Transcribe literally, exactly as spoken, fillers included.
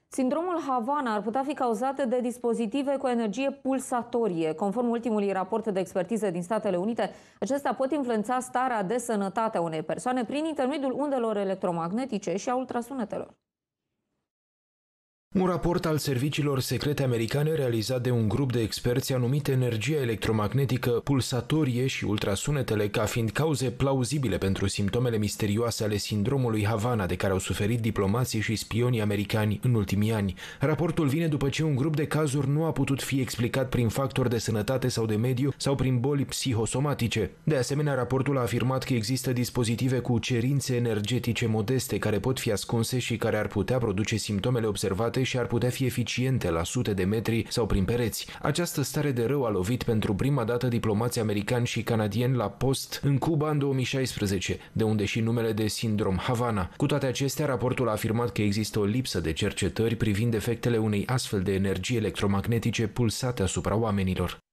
Sindromul Havana ar putea fi cauzat de dispozitive cu energie pulsatorie. Conform ultimului raport de expertiză din Statele Unite, acestea pot influența starea de sănătate a unei persoane prin intermediul undelor electromagnetice și a ultrasunetelor. Un raport al serviciilor secrete americane realizat de un grup de experți a numit energia electromagnetică pulsatorie și ultrasunetele ca fiind cauze plauzibile pentru simptomele misterioase ale sindromului Havana de care au suferit diplomații și spionii americani în ultimii ani. Raportul vine după ce un grup de cazuri nu a putut fi explicat prin factori de sănătate sau de mediu sau prin boli psihosomatice. De asemenea, raportul a afirmat că există dispozitive cu cerințe energetice modeste care pot fi ascunse și care ar putea produce simptomele observate și ar putea fi eficiente la sute de metri sau prin pereți. Această stare de rău a lovit pentru prima dată diplomații americani și canadieni la post în Cuba în două mii șaisprezece, de unde și numele de sindrom Havana. Cu toate acestea, raportul a afirmat că există o lipsă de cercetări privind efectele unei astfel de energii electromagnetice pulsate asupra oamenilor.